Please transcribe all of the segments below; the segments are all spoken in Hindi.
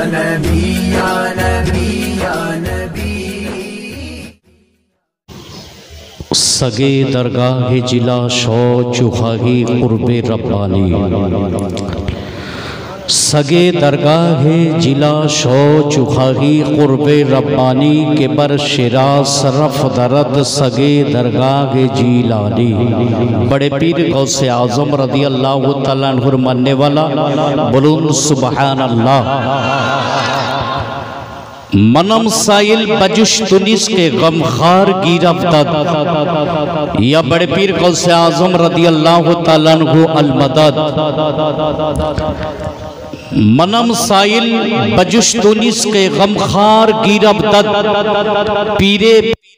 नबी या नबी या नबी। सगे दरगाह जिला शौ चुखाही कुर्बे रब्बानी। सगे दरगाह जिला शौ चुखाही कुर्बे रब्बानी के बर शिरा सरफ दरद सगे दरगाह जीलानी। बड़े पीर गौसे आज़म रदी अल्लाह तआला अन्हु मानने वाला बोलून सुबहान अल्लाह। मनम साइल बजुश तुनिस के गमखार गिरफ्तार या बड़े पीर गौसे आज़म रदी अल्लाह तआला अन्हु अल मदद। मनम साइल बजुश तुनिस के गमखार गिरफ्तार पीरे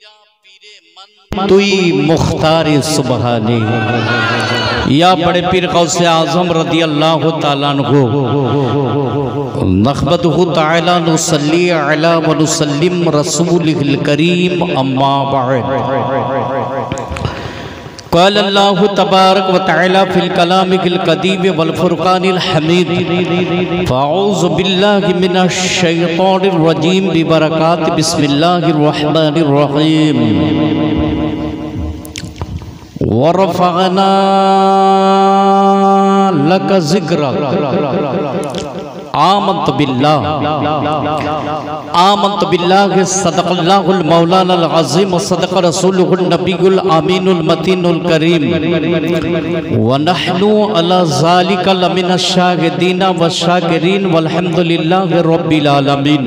तुई मुख्तार सुबहानी। या बड़े पीर गौसे आज़म रदी अल्लाह तआला अन्हु नख़बतहु तआला नुसल्ली अला व नुसल्लिम रसूलिल करीम अम्मा बअद। क़ाल अल्लाहु तबारक व तआला फिल कलामिल कदीम वल फुरक़ानिल हमीद। फ़अऊज़ु बिल्लाहि मिनश शैतानिर रजीम बिबरकाति बिस्मिल्लाहिर रहमानिर रहीम। व रफ़अना लक ज़िक्रक। आमंत बिल्लाह सदक़ल्लाहुल मौलानाल अज़ीम व सदक़ रसूलुहुन नबियुल अमीनुल मतीनुल करीम व नहनु अला ज़ालिका लमिनश शाहिदीन व शाकिरीन वल्हम्दुलिल्लाहि रब्बिल आलमीन।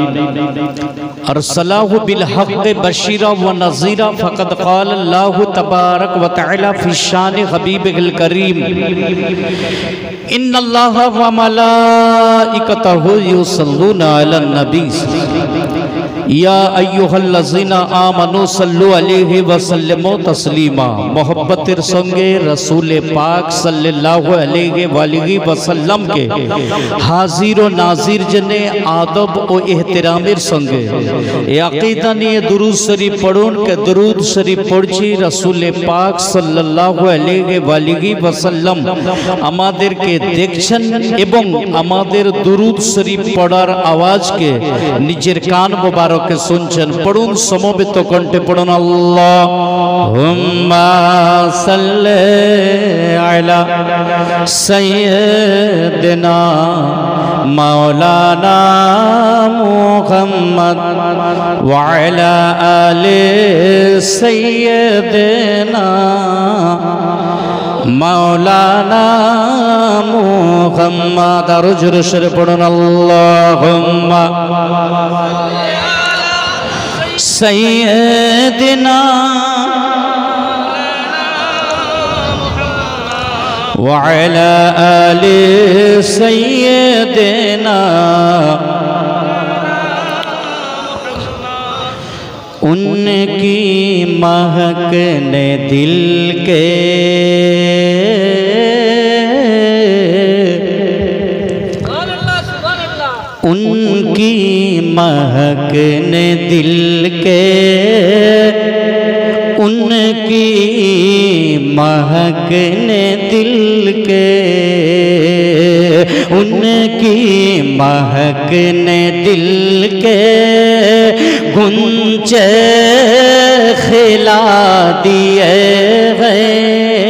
अरसलहु बिल हक़्क़ि बशीरा व नज़ीरा फ़क़द क़ाल अल्लाहु तबारक व तआला फ़ी शान हबीबिहिल करीम इन्नल्लाहा व मलाइकतहु युसल्लूना अलन नबी या अय्युहल्लज़ीना आमनू सल्लु अलैहि व सल्लिमू तस्लीमा। मोहब्बतेर संगे रसूल पाक सल्लल्लाहु अलैहि वालिहि वसल्लम के हाजिर व नाजिर जने आदब व एहतरामेर संगे ए अकीदा निये दुरूद शरीफ पढ़ुन के दुरूद शरीफ पढ़ছি रसूल पाक सल्लल्लाहु अलैहि वालिहि वसल्लम আমাদেরকে দেখছেন এবং আমাদের दुरूद शरीफ पढ़ार आवाज के निजेर कान मुबारक के सुनছেন। पढ़ुन समवेत कण्ठे पढ़ुन अल्लाहुम्मा सल्लि अला सय्यिदिना मौलाना मुहम्मद व अला आलि सय्यिदिना मौलाना मुहम्मद। रुजुर शरीफ पढ़ुन अल्लाहुम्मा सय्यिदिना व अला आलि सय्यिदिना। उनकी महक ने दिल के उनकी महक ने दिल के उनकी महक ने दिल के उनकी महक ने दिल के गुंजे खिला दिए गए।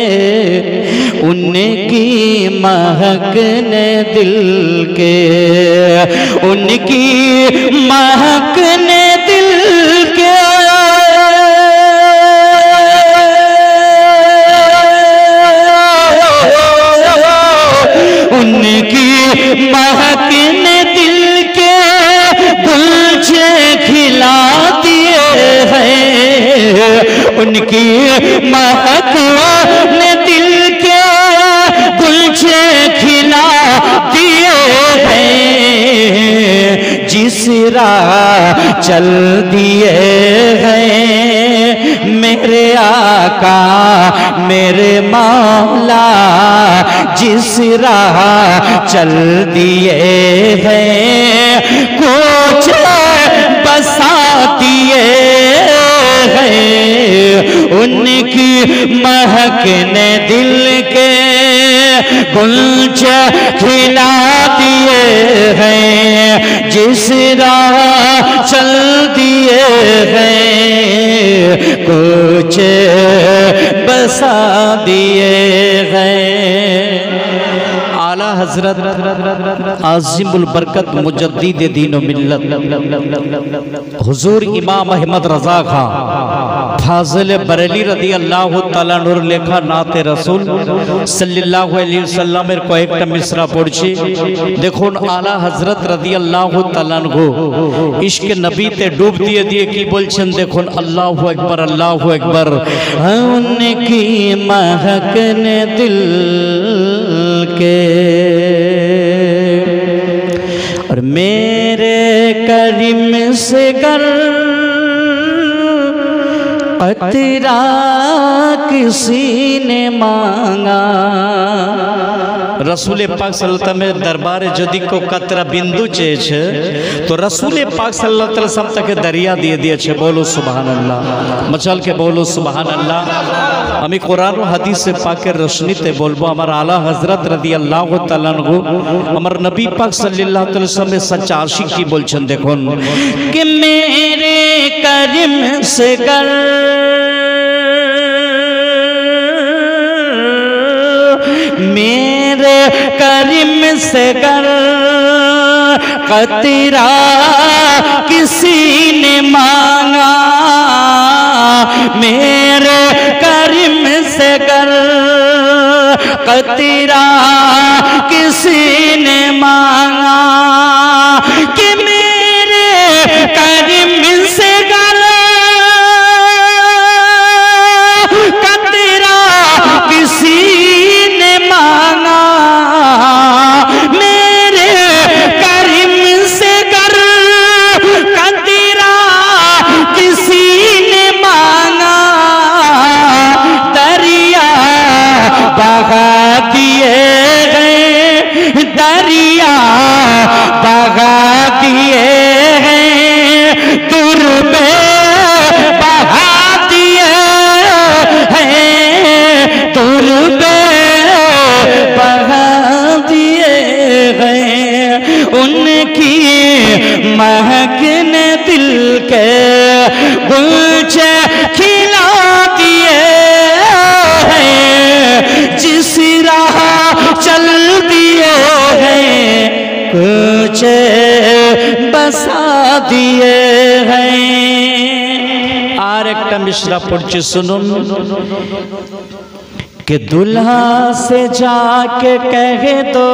उनकी महक ने दिल के उनकी महक ने दिल के उनकी महक ने दिल के गुलछे खिला दिए हैं। उनकी महक ने दिल के गुलछे खिला दिए हैं। जिस राह चल दिए हैं मेरे आका मेरे मौला, जिस राह चल दिए हैं कुछ बसा दिए हैं। उनकी महक ने दिल के गुलशन खिला दिए हैं। जिस राह चल दिए हैं कुछ बसा दिए हैं। आला हजरत आज़िमुल बरकत मुजद्दिद दीन व मिल्लत हुजूर इमाम अहमद रजा खां फाजिल बरेली रदी अल्लाह ताला नूर लेखा नाते रसूल सल्लल्लाहु अलैहि वसल्लम को एक मिसरा पढ़छी देखो आला हजरत रदी अल्लाह ताला को इश्क नबी ते डूब दिए दिए की बोलछन देखो अल्लाहु अकबर उनकी महक ने दिल के और मेरे करीम से कर कतरा किसी ने मांगा। रसूल पाक सल्लल्लाहु अलैहि वसल्लम दरबार जदि को कतरा बिंदु चे तो रसूल पाक सल्लल्लाहु अलैहि वसल्लम तक दरिया दिए दिए छे। बोलो सुभान अल्लाह मचल के बोलो सुभान अल्लाह। हमें कुरान और हदीस से पाके रोशनी ते बोलबो हमारा आला हजरत रदी अल्लाह ताला अन्हु हमार नबी पाक सल्लल्लाहु अलैहि वसल्लम में सच्चा आशिक की बोलछन देखो कि मेरे करीम से कर मेरे करीम से कर कतरा किसी ने मांगा। मेरे करीम से कर कतरा किसी ने मांगा कि मेरे करीम से कर कतरा किसी ने मांगा। मेरे करीम से कर कतरा किसी ने मांगा। दरिया बहा दिए गए दरिया बहा दिए हैं तुरबे बहा दिए हैं तुरबे बहा दिए हैं। उनकी महक ने दिल के गुलचे खिला दिए हैं। जिस राह चल दिए हैं कुछ बसा दिए हैं। आर एक मिश्रा पढ़छी सुनुन कि दुल्हा से जाके कह दो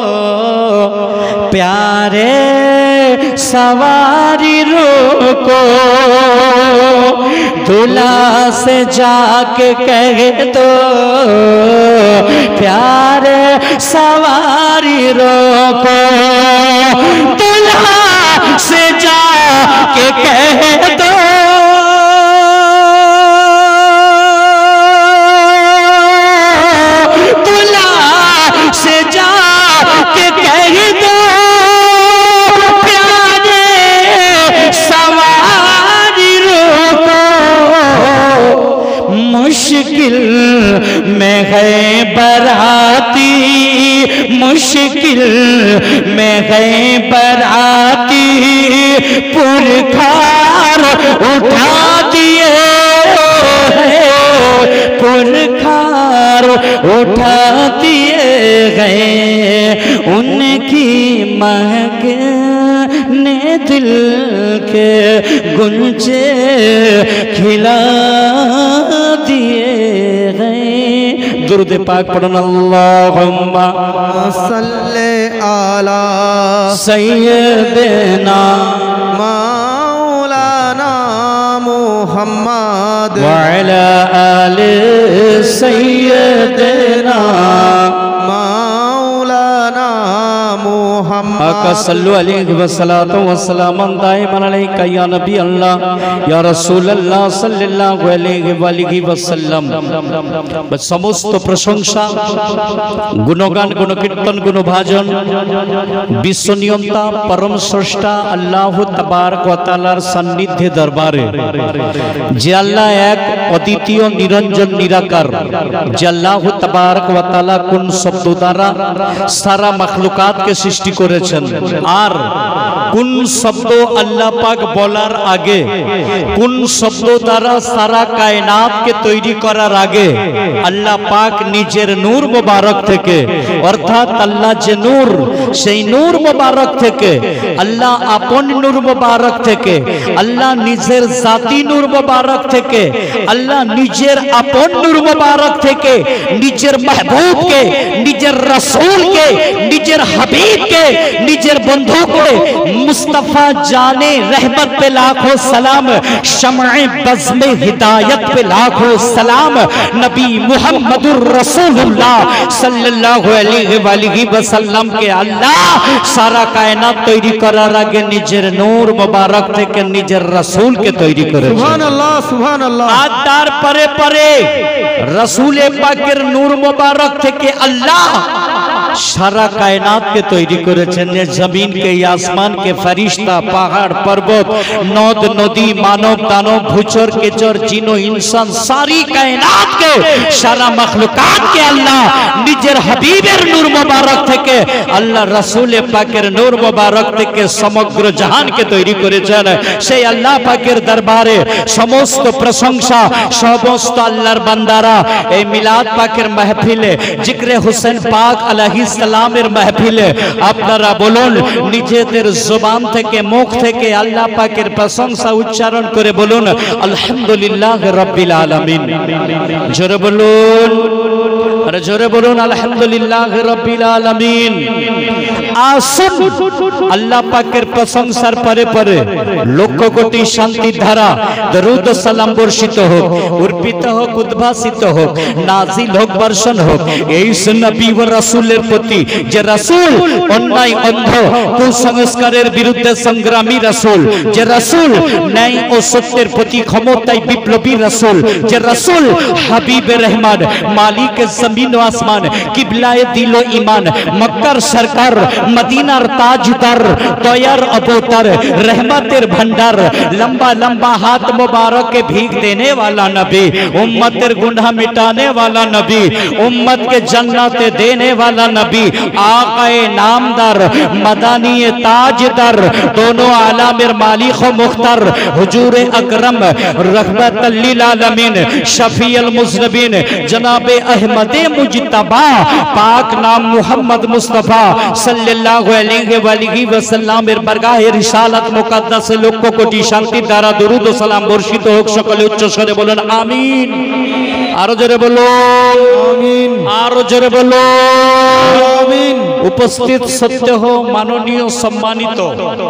प्यारे सवारी रोको। दुल्हा से जाके कह दो प्यारे सवारी रोको। दुल्हा से जाके कह दो से जा के कह दो प्यारे सवारी रोको। मुश्किल में है बराती मुश्किल में है बराती पुरखार उठा दिए पुरखार उठा दिए गए। उनकी महक ने दिल के गुंजे खिला दिए गए। दुरूद पाक पढ़न अल्लाहुम्मा सल्ले अला सय्यदना मौलाना मुहम्मद व अला आले सय्यदना मौलाना मुहम्मद। आका सल्लु अलैहि वसल्लम वसलामन दाइमन अलैका या नबी अल्लाह या रसूल अल्लाह सल्लल्लाहु अलैहि वसल्लम। समस्त प्रशंसा गुणगान गुणकीर्तन गुणभाजन विश्वनियंता परम स्रष्टा अल्लाह तबारक व ताआलार सान्निध्य दरबारे जे अल्लाह एक अद्वितीय निरंजन निराकार जे अल्लाह तबारक व ताआला कोन शब्द द्वारा सारा मखलुकात के सृष्टि करेছেন আর কোন শব্দ আল্লাহ পাক বলার আগে, কোন শব্দ দ্বারা সারা কায়নাতকে তৈরি করার আগে আল্লাহ পাক নিজের নূর মুবারক থেকে, অর্থাৎ আল্লাহ যে নূর, সেই নূর মুবারক থেকে, আল্লাহ আপন নূর মুবারক থেকে, আল্লাহ নিজের জাতি নূর মুবারক থেকে, আল্লাহ নিজের আপন নূর মুবারক থেকে নিজের মাহবুবকে, নিজের রাসূলকে, নিজের হাবিবকে, নিজের বন্ধুকে, মুস্তাফা জানে रहमत पे लाखों सलाम, शम्ए बज़्म हिदायत पे लाखों सलाम, नबी मुहम्मदुर रसूलुल्लाह सल्लल्लाहु अलैहि वसल्लम के अल्लाह सारा कायनात तैरी करार आगे निजेर नूर मुबारक থেকে নিজের রাসূলকে তৈরি করেছেন। সুবহানাল্লাহ সুবহানাল্লাহ। আর তার পরে পরে রাসূলে পাকের নূর মুবারক থেকে আল্লাহ सारा कायनात के तैरी करेছেন। जमीन के, आसमान के, फरिश्ता, पहाड़, पर्वत, नद नदी, मानव दानव, भूचर केचर, जिनो इंसान, सारी कायनात के, सारा मखलूकात के अल्लाह निजेर हबीबेर नूर मुबारक থেকে আল্লাহ রাসূলে পাকের নূর মুবারক থেকে সমগ্র জাহান কে তৈরি করেছেন। সেই আল্লাহ পাকের দরবারে সমস্ত প্রশংসা, সমস্ত আল্লাহর বান্দারা এই মিলাদ পাকের মাহফিলে, জিক্রে হোসেন পাক আলাইহিস সালামের মাহফিলে আপনারা বলুন, নিজেদের জবান থেকে, মুখ থেকে আল্লাহ পাকের প্রশংসা উচ্চারণ করে বলুন আলহামদুলিল্লাহ রাব্বিল আলামিন। জোরে বলুন, আরে জোরে বলুন আলহামদুলিল্লাহ রাব্বিল আলামিন। আসুন আল্লাহ পাকের প্রশংসার পরে পরে লক্ষ কোটি শান্তির ধারা দরুদ ও সালাম বর্ষিত হোক, অর্পিত হোক, উদ্ভাসিত হোক, নাজিল হোক, বর্ষণ হোক এই নবী ও রাসূলের প্রতি, যে রাসূল অন্যায়, অন্ধ, কুসংস্কারের বিরুদ্ধে সংগ্রামী রাসূল, যে রাসূল ন্যায় ও সত্যের প্রতি ক্ষমতায় বিপ্লবী রাসূল, যে রাসূল হাবিবে রহমান, মালিক জমিন ও আসমান, কিবলায়ে দিল ও ঈমান, মক্কার সরকার, मदीनार ताजदार, तोयर अबूतर, रहमतेर भंडार, लंबा लंबा हाथ मुबारक के भीख देने वाला नबी, उम्मतेर गुनाह मिटाने वाला नबी, उम्मत के जन्नत देने वाला नबी, आकाए नामदार, मदानी ताजदार, दोनों आलमेर मालिक व मुख्तार, हुजूर अकरम रहमतल लिल आलमीन, शफीउल मुज़नबीन, जनाबे अहमदे मुजतबा, पाक नाम मुहम्मद मुस्तफा सल्लल्लाहु अलैहि वसल्लम এর বারগাহে রিসালাত মুকদ্দাস লক্ষ কোটি শান্তি দ্বারা দরুদ ও সালাম বর্ষিত হোক। সকলে উচ্চ স্বরে বলেন আমিন। আরো জোরে বলো আমিন, আরো জোরে বলো আমিন। উপস্থিত সত্য মাননীয় সম্মানিত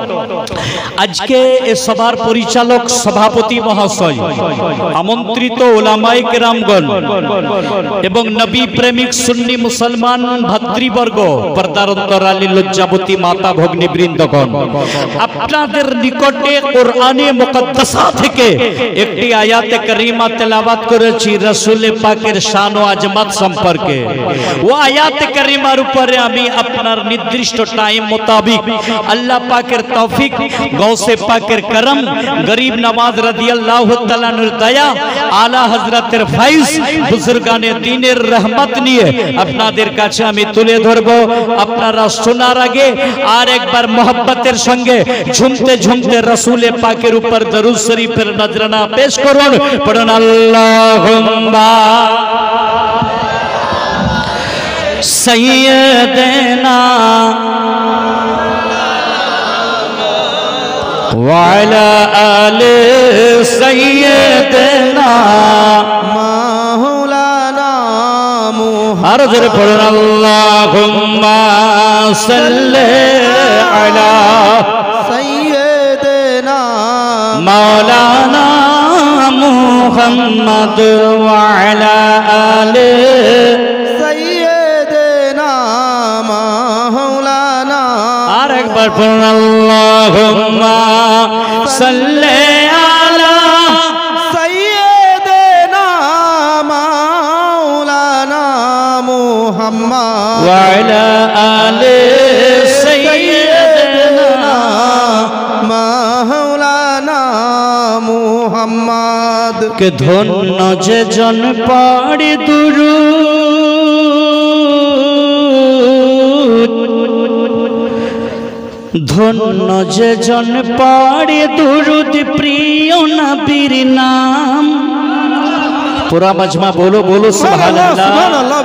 আজকে এ সভার পরিচালক সভাপতি মহাশয়, আমন্ত্রিত উলামায়ে কেরামগণ এবং নবী প্রেমিক সুন্নি মুসলমান ভাতৃবর্গ, পর্দার অন্তরালে লজ্জাবতী মাতা ভগ্নীবৃন্দগণ, আপনাদের নিকটে কোরআনে মুকদ্দাসা থেকে একটি আয়াতে কারিমা তেলাওয়াত করেছি রাসূলে পাকের শান ও আজমত সম্পর্কে। ও আয়াতে কারিমার উপরে আমি আপনার নির্দিষ্ট টাইম মোতাবেক আল্লাহ পাকের তৌফিক, গৌসে পাকের করম, গরিব নওয়াজ রাদিয়াল্লাহু তাআলা এর দয়া, আলা হযরতের ফয়জ, বুজুর্গানে দ্বীনের রহমত নিয়ে আপনাদের কাছে আমি তুলে ধরব। আপনারা শোনার আগে আর একবার মোহব্বতের সঙ্গে ঝুমতে ঝুমতে রাসূলে পাকের উপর দরুদ শরীফের নজরানা পেশ করুন। পড়ুন আল্লাহুম্মা সাইয়্যিদানা ওয়া আলা আলি সাইয়্যিদানা মাওলানা মুহাম্মদ। আর জোরে পড়ুন আল্লাহুম্মা সাল্লি আলা সাইয়্যিদিনা মাওলানা মুহাম্মদ ওয়া আলা আলি সাইয়্যিদিনা মাওলানা। আর একবার পড়ুন আল্লাহুম্মা সাল্লি আলা সাইয়্যিদিনা মাওলানা মুহাম্মদ ওয়া আলা আলি সাইয়্যিদিনা মাওলানা মুহাম্মদ। কে ধন্য যে জন পাড়ি দুরূদ ধন্য যে জন পড়ে দুরুদ প্রিয় নবীর নাম। पूरा मजमा बोलो बोलो सुभानअल्लाह।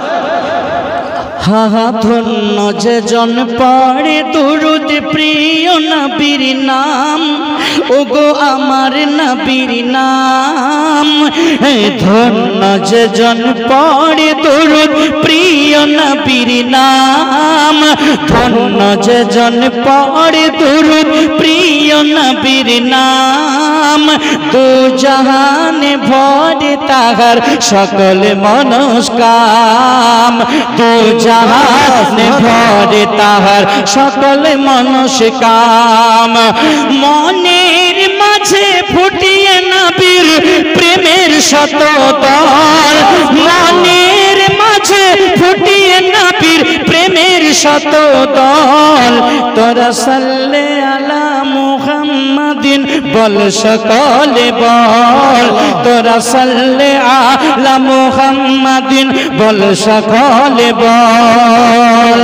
हाँ हाँ धন্য যে জন পড়ে দুরুদ প্রিয় নবীর নাম, ওগো আমার নবীর নাম। ধন্য যে জন পড়ে দুরুদ প্রিয় নবীর নাম, ধন্য যে জন পড়ে দুরুদ প্রিয় নবীর নাম। দু জাহানে ভরে তাহার সকল মনস্কাম, দু জাহানে ভরে তাহার সকল মনস্কাম। মনের মাঝে ফুটিয়ে নবীর প্রেমের শতদল, মনের মাঝে ফুটিয়ে নবীর প্রেমের শতদল। তোরা সাল্লে আলা মুহাম্মাদিন বল সকলে বল, তোরা সাল্লে আলা মুহাম্মাদিন বল সকলে বল।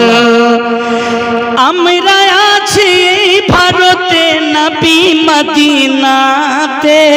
আমরা আছি ভারতে নবী মদিনাতে,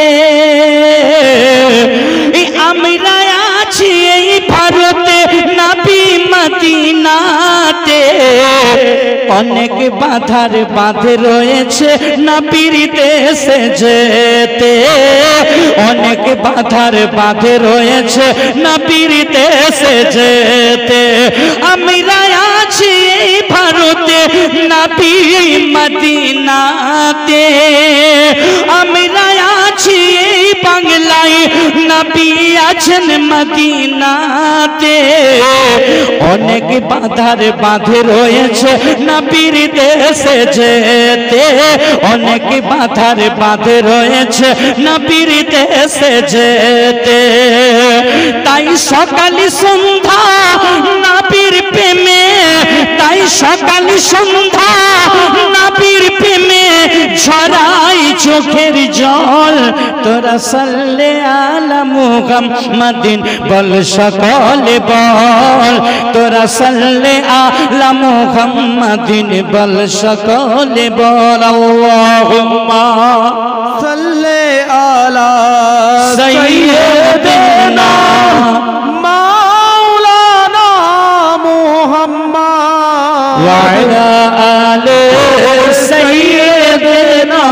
আমরা আছি এই ভারতে নবী মদিনাতে। অনেক বাধার বাঁধে রয়েছে নবীর দেশে যেতে, অনেক বাধার বাঁধে রয়েছে নবীর দেশে যেতে। আমরা আছি এই ভারতে নবী মদিনাতে, আমরা আছি এই বাংলায় নবী আছেন মদিনাতে। অনেক বাধার বাঁধে রয়েছে নবীর দেশে যেতে, অনেক বাধার বাঁধে রয়েছে নবীর দেশে যেতে। তাই সকাল সন্ধ্যা নবীর প্রেমে, তাই সকাল সন্ধ্যা নবীর প্রেমে ঝরাই চোখের জল। তোরা সাল্লে আলা মুহাম্মাদিন বল সকলে বল, তোরা সাল্লে আলা মুহাম্মাদিন বল সকলে বল। আল্লাহুম্মা সাল্লি আলা সাইয়্যিদিনা মাওলানা মুহাম্মদ ওয়া আলা আলি সাইয়্যিদিনা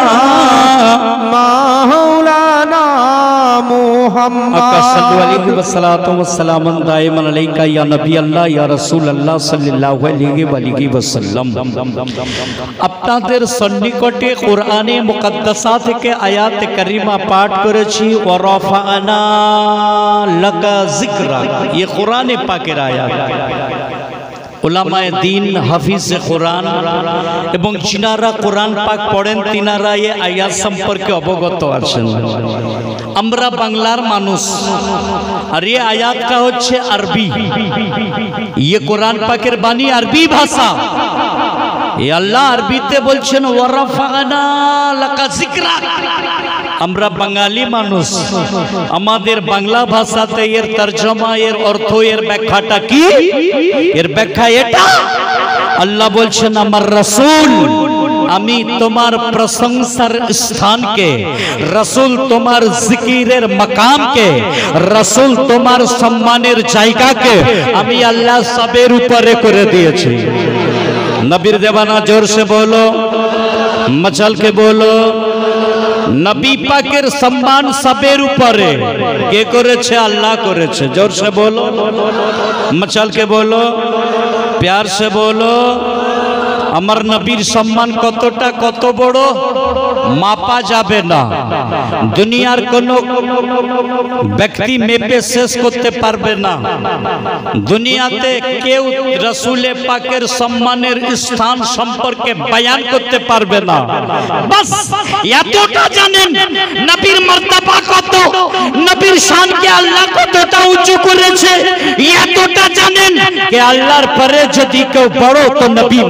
মাওলানা মুহাম্মদ। सल्लल्लाहु अलैहि वसल्लम वसल्लम दाइमन अलैका या नबी अल्लाह या रसूल अल्लाह सल्लल्लाहु अलैहि वसल्लम। আপনাদের সন্নিকটে কোরআনে মুকদ্দাসা থেকে আয়াত কারিমা পাঠ করেছি, ওয়া রাফা'না লাকা যিকরাক। ये কোরআনে পাকের আয়াত। উলামায়ে দ্বীন, হাফিজে কোরআন এবং যিনারা কোরআন পাক পড়েন তিনারা এই আয়াত সম্পর্কে অবগত আছেন। আমরা বাংলার মানুষ, আর এই আয়াতটা হচ্ছে আরবি। ये কোরআন পাকের বাণী আরবি ভাষা। এ আল্লাহ আরবিতে বলছেন ওয়া রাফা'না লাকা যিকরাক। আমরা বাঙালি মানুষ, আমাদের বাংলা ভাষাতে এর তরজমা, এর অর্থ, এর ব্যাখ্যাটা কি? এর ব্যাখ্যা এটা, আল্লাহ বলছেন আমার রাসূল আমি তোমার প্রশংসার স্থানকে, রাসূল তোমার জিকিরের মাকামকে, রাসূল তোমার সম্মানের জায়গাকে আমি আল্লাহ সবের উপরে করে দিয়েছি। নবীর দেওয়ানা জোর से बोलो, मचल के बोलो। নবী পাকের সম্মান সবের উপরে কে করেছে? আল্লাহ করেছে। জোর से बोलो, मचल के बोलो, प्यार से बोलो। আমার নবীর সম্মান কতটা, কত বড় মাপা যাবে না। দুনিয়ার কোন ব্যক্তি মেপে শেষ করতে পারবে না। দুনিয়াতে কেউ রাসূলে পাকের সম্মানের স্থান সম্পর্কে বয়ান করতে পারবে না। বাস এতটা জানেন নবীর মর্তবা কত, নবীর শানকে আল্লাহ কতটা উঁচু করেছে। এতটা জানেন যে আল্লাহর পরে যদি কেউ বড় তো নবী মুস্তাফা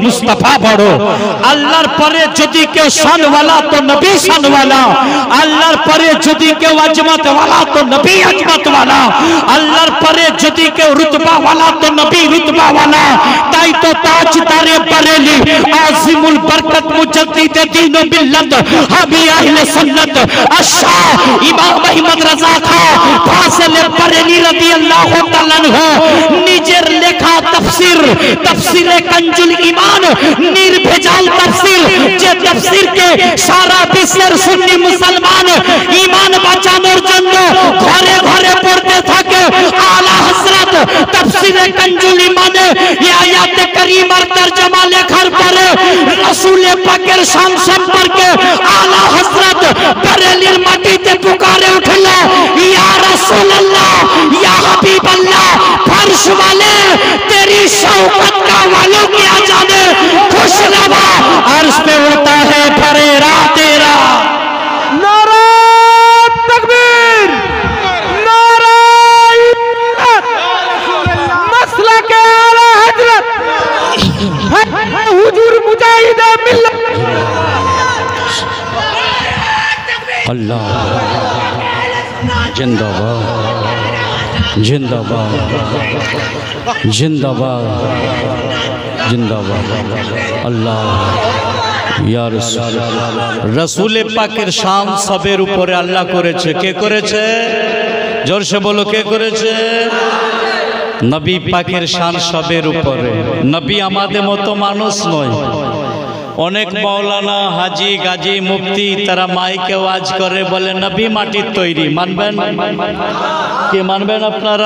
रुतबा बढ़ो। अल्लाहर परे जदि के शान वाला तो नबी शान वाला, अल्लाहर परे जदि के अजमत वाला तो नबी अजमत वाला, अल्लाहर परे जदि के रुतबा वाला तो नबी रुतबा वाला। ताई तो ताजदारे बरेली आजिमुल बरकत मुजद्दिद दीन व मिल्लत हबी अहले सुन्नत अशा इमाम अहमद रजा खा फासिल बरेली রাদিয়াল্লাহু তাআলা আনহু নিজের লেখা তাফসীর তাফসীরে কানজুল ঈমান নির্ভেজাল তাফসীর, যে তাফসীরকে সারা বিশ্বের সুন্নি মুসলমান ঈমান বাঁচানোর জন্য ঘরে ঘরে পড়তে থাকে। আলা হযরত তাফসীরে কানজুল ঈমানে এই আয়াতে কারীমার তরজমা লেখার পরে রাসূল পাকের শান সম্পর্কে আলা হযরত বরেলির মাটিতে পুকারে উঠল, ইয়া রাসূলুল্লাহ, या हबीब अल्लाह, फर्श वाले तेरी शौकत का वालों क्या जाने, खुश रवा अर्श पे उड़ता है फरेरा तेरा। नारा तकबीर, नारा मसला के आला हजरत हुजूर मुजाहिद मिल्लत। अल्लाह जिंदाबाद जिंदाबाद जिंदाबाद जिंदाबाद। अल्लाह या रसूल पाकेर शान सबेर उपरे अल्लाह करेছে। কে করেছে? জোরসে বলো, কে করেছে? নবী পাকের শান সবের উপরে। নবী আমাদের মতো মানুষ নয়। অনেক মাওলানা হাজি গাজী মুফতি তারা মাইকে ওয়াজ করে, বলে নবী মাটির তৈরি। মানবেন কি মানবেন আপনারা?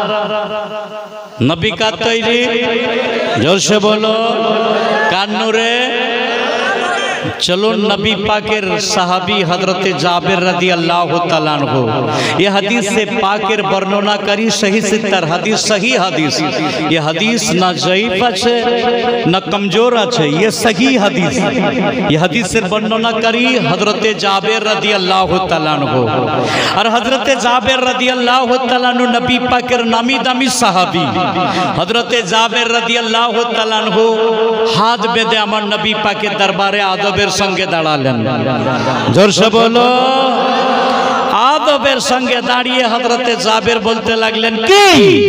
নবী কার তৈরি? জোরসে বলো, কান্নুরে। चलो नबी पाकेर साहबी हजरत जाबिर रदियल्लाहु ताआला अन्हु ये हदीस से पाकेर वर्णना करी सही सितर हदीस, सही हदीस। ये हदीस ना ज़ईफ আছে ना कमजोर আছে, ये सही हदीस। ये हदीस से वर्णना करी हजरत जाबिर रदियल्लाहु ताआला अन्हु। और हजरत जाबिर रदियल्लाहु ताआला अन्हु नबी पाकेर नामी दामी साहबी। हजरत जाबिर रदियल्लाहु ताआला अन्हु हाथ बेঁধে আমার नबी पाकेर दरबारे आदबेर संगे दाड़ालेन। जोर से बोलो, आदबेर संगे दाड़िए हजरते जाबिर बोलते लगलेन की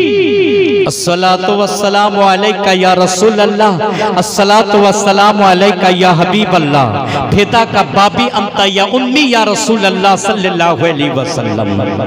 अस्सलातु वस्सलामु अलैका या रसूल अल्लाह, अस्सलातु वस्सलामु अलैका या हबीब अल्लाह, फिदा का बाबी अंता या उम्मी या रसूल अल्लाह सल्लल्लाहु अलैहि वसल्लम।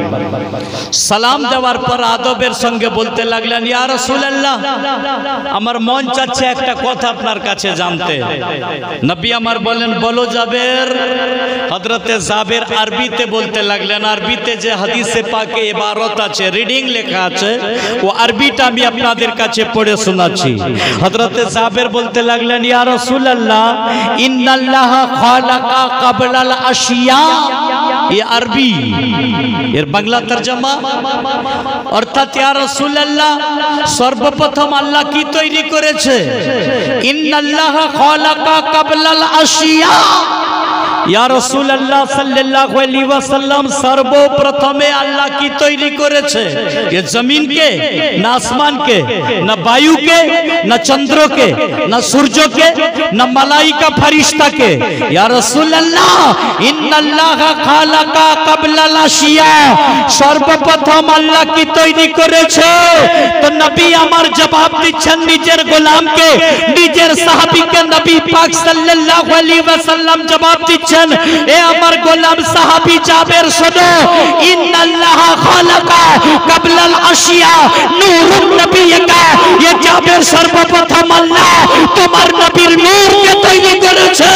सलाम देवार पर आदबेर संगे बोलते लगलेन, या रसूल अल्लाह, আমার মন চাচ্ছে একটা কথা আপনার কাছে জানতে। নবী আমার বলেন, বলো জাবের। হযরতে জাবের আরবিতে বলতে লাগলেন। আরবিতে যে হাদিসে পাকে ইবারত আছে, রিডিং লেখা আছে, ও আরবিটা আমি আপনাদের কাছে পড়ে শোনাচ্ছি। হযরতে জাবের বলতে লাগলেন, ইয়া রাসূলুল্লাহ, ইন্নাল্লাহা খালাকা ক্বাবলাল আশিয়া। ये अरबी एर बांग्ला तर्जमा अर्थात या रसूलुल्लाह सर्वप्रथम अल्लाह की तैरी करेছে। इन्नल्लाह खालाका कबलाल आशिया। या रसूल अल्लाह सल्लल्लाहु अलैहि वसल्लम सर्वप्रथमे अल्लाह की तैरी करेছে। ये जमीन के ना आसमान के ना वायु के ना चंद्र के ना सूरज के ना मलाइका फरिश्ता के। या रसूल अल्लाह इन्नल्लाह खालाका कबलाल आशिया, सर्वप्रथम अल्लाह की तैरी करेছে। तो नबी আমার जवाब দিচ্ছেন নিজের গোলামকে, নিজের সাহাবীকে নবী পাক সাল্লাল্লাহু আলাইহি ওয়াসাল্লাম জবাব দিচ্ছেন, ए अमर गोलाम साहबी जाबिर सुनो, इन्नल्लाह खालका कबलाल आशिया नूरुन नबी का। ये जाबिर सर्वप्रथम अल्लाह तुम्हार नबीर नूर के तैरी करेছে।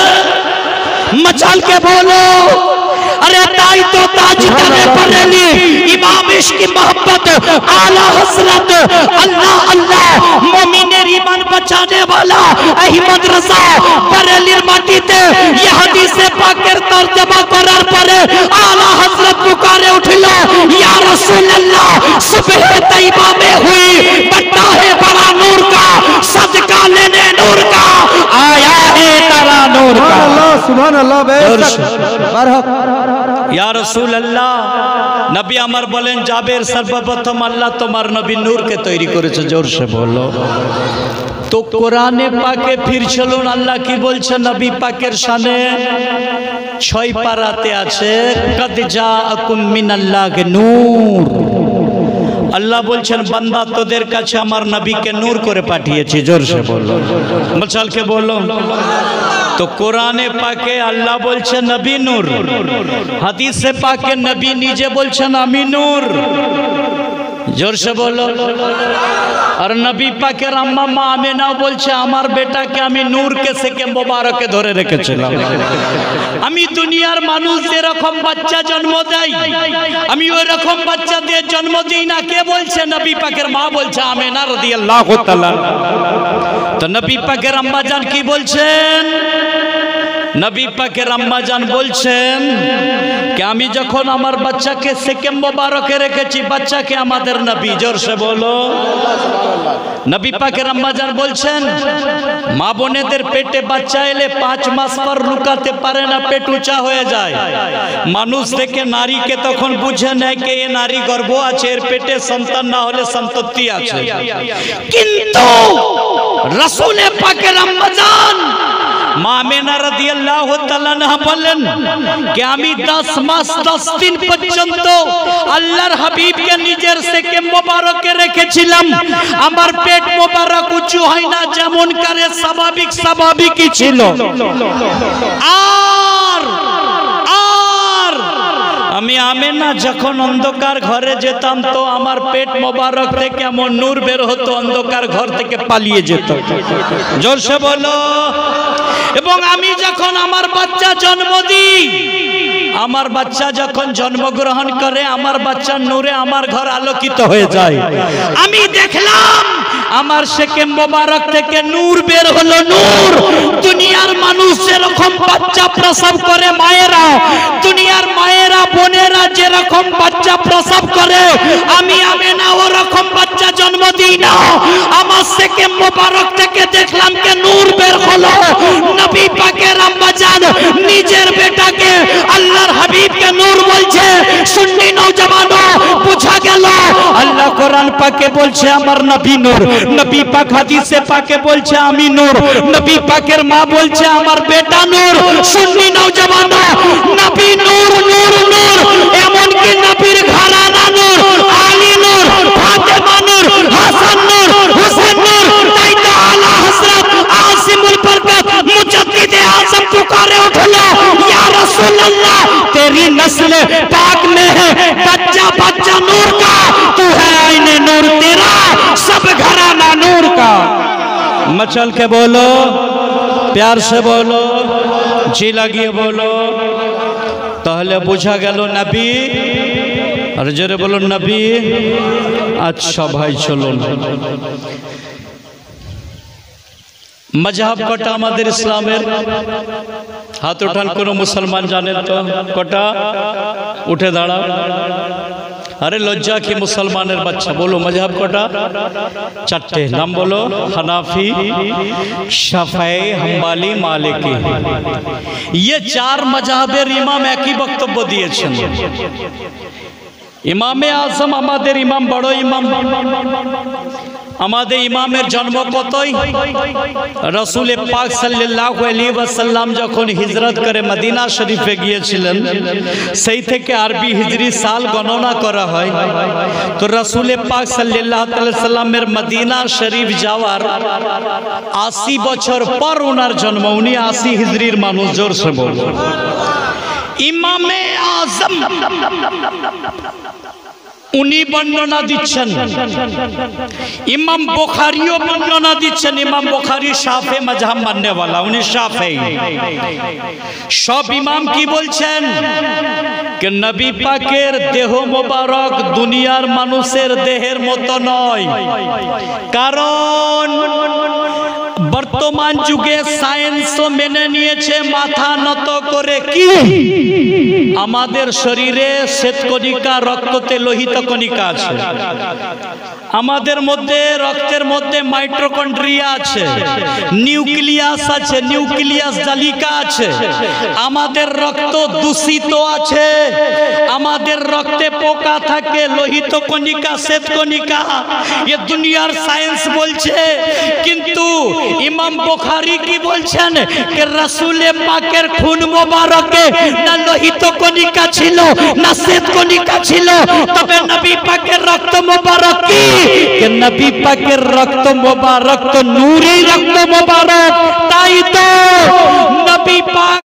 मचाल के बोलो, अरे ताई तो ताजदारे बरेली इमाम इश्क मोहब्बत आला हजरत अल्लाह अल्लाह मोमिनेर ईमान बचाने वाला अहमद रजा बरेलीर माटीते ये हदीसे पाकेर तर्जमा करार परे आला हजरत पुकारे उठल, या रसूल अल्लाह, सुबह तैयबा में हुई बट्टा है बड़ा नूर का, सदका लेने नूर का आया है तारा नूर का। सुभान अल्लाह, या रसूल अल्लाह, नबी अमर बोलें जाबिर सर्वप्रथम अल्लाह तुम्हार नबी नूर के तैरी करेছে। जोर से बोलो। तो কোরআনে পাকে ফির চলুন আল্লাহ কি বলছে নবী পাকের শানে 6 পারাতে আছে কদ জাআকুম মিনাল্লাহি নূর আল্লাহ বলছেন বান্দা তোদের কাছে আমার নবীকে নূর করে পাঠিয়েছি জোরসে বলো মশালকে বলো तो कुराने पाके अल्लाह बोलছেন नबी नूर হাদিসে পাকে নবী নিজে বলছেন আমি নূর জোরসে বলো और नबी पाकेर अम्मा मा आमेना बोलছে আমার বেটাকে আমি নূর কে সেকে মোবারকে ধরে রেখেছিলাম আমি দুনিয়ার মানুষ যেরকম বাচ্চা জন্ম দেয় আমি ওই রকম বাচ্চা দিয়ে জন্ম দেই না কে বলছে নবী পাকের মা বলছে আমেনা রাদিয়াল্লাহু তাআলা তো নবী পাকের আম্মা জান কি বলছেন नबी पाकेर अम्मा जान बोलছেন कि आमी जखन आमार बच्चाके सेके मुबारके रेखेछि बच्चाके आमादेर नबी जोरसे बोलो नबी पाकेर अम्मा जान बोलছেন मा बोनेदेर पेटे बच्चा एले 5 मास पर लुकाते पारे ना पेट ऊंचा हये जाय मानुष थेके नारीके तखन बुझे नेय कि ए नारी गर्भ आछे एर पेटे सन्तान ना होले सन्तति आछे किन्तु रसूल पाकेर अम्मा जान आमेना রাদিয়াল্লাহু তাআলা না বলেন कि আমি 10 মাস 10 দিন পর্যন্ত আল্লাহর হাবিবকে নিজের সেকে মোবারকে রেখেছিলাম আমার পেট মোবারক উঁচু হয় না যেমন করে স্বাভাবিকই ছিল আর আমি আমেনা যখন অন্ধকার ঘরে যেতাম তো আমার পেট মোবারক থেকে এমন নূর বের হতো অন্ধকার ঘর থেকে পালিয়ে যেত জোরসে বলো এবং আমি যখন আমার বাচ্চা জন্ম দিই আমার বাচ্চা যখন জন্মগ্রহণ করে আমার বাচ্চার নূরে আমার ঘর আলোকিত হয়ে যায় আমি দেখলাম আমার সেকে মোবারক থেকে নূর বের হলো নূর দুনিয়ার মানুষ যেরকম বাচ্চা প্রসব করে মায়েরা দুনিয়ার মায়েরা বোনেরা যেরকম বাচ্চা প্রসব করে আমি আমেনা ওরকম বাচ্চা জন্ম দিই না আমার সেকে মোবারক থেকে দেখলাম কে নূর বের হলো নবী পাকের আম্মা জান নিজের বেটাকে আল্লাহর হাবিবকে নূর বলছে সুন্নি নওজওয়ানো বুঝা গেল আল্লাহ কোরআন পাকে বলছে আমার নবী নূর নবী পাক হাদিসে পাকে বলছে আমি নূর নবী পাকের মা বলছে আমার বেটা নূর সুন্নি নওজওয়ানো নবী নূর নূর নূর এমন কি নবীর ঘরানা নূর আলী নূর ফাতেমা নূর হাসান নূর হুসেন নূর তাই তো আলা হযরত আসিমুল বরকত मुजद्दिद आज़म पुकारे उठलो या रसूल अल्लाह तेरी नस्ल पाक में है बच्चा बच्चा नूर का तू है आईने नूर तेरा सब घराना नूर का मचल के बोलो प्यार से बोलो जी लगिए बोलो তাহলে বোঝা গেল নবী আর জোরে বলুন নবী আচ্ছা ভাই চলুন मजहब कटा हमारे इस्लामेर हाथ उठान कोनो मुसलमान जाने तो कटा उठे दाड़ा अरे लज्जा की मुसलमानेर बच्चा बोलो मजहब कटा चारटे नाम बोलो हनाफी शाफई हम्बाली मालिकी ये 4 मजहबेर इमाम एक ही वक्तव्य दिएছেন इमामे आजम आमादेर इमाम बड़ो इमाम আমাদের ইমামের জন্ম কতই রাসূল পাক সাল্লাল্লাহু আলাইহি ওয়াসাল্লাম যখন হিজরত করে মদিনা শরীফে গিয়েছিলেন সেই থেকে আরবি হিজরি সাল গণনা করা হয় তো রাসূল পাক সাল্লাল্লাহু আলাইহি ওয়াসাল্লামের মদিনা শরীফ যাওয়ার 80 বছর পর ওনার জন্ম উনি 80 হিজরির মানুষ জোরসে বলো ইমামে আজম উনি বর্ণনা দিচ্ছেন ইমাম বুখারীও বর্ণনা দিচ্ছেন ইমাম বুখারী শাফি মাযহাব মাননে वाला উনি শাফি সব ইমাম কি বলছেন कि नबी पाकेर देह मुबारक दुनियार मानुषेर देहेर मतो नय कारण বর্তমান যুগে সায়েন্সও মেনে নিয়েছে মাথা নত করে কি আমাদের শরীরে শ্বেতকণিকা, রক্ততে লোহিত কণিকা আছে, আমাদের মধ্যে রক্তের মধ্যে মাইটোকন্ড্রিয়া আছে, নিউক্লিয়াস আছে, নিউক্লিয়াস জালিকা আছে, আমাদের রক্ত দূষিত আছে, আমাদের রক্তে পোকা থাকে, লোহিত কণিকা, শ্বেতকণিকা, এ দুনিয়ার সায়েন্স বলছে। কিন্তু ইমাম বুখারী কি বলছেন যে রাসূলে পাকের খুন মোবারকে না লোহিত কণিকা ছিল না শ্বেতকণিকা ছিল, তবে নবী পাকের রক্ত মোবারক কি? कि नबी पाकेर रक्त मुबारक तो नूरी रक्त मुबारक, ताई तो नबी पाक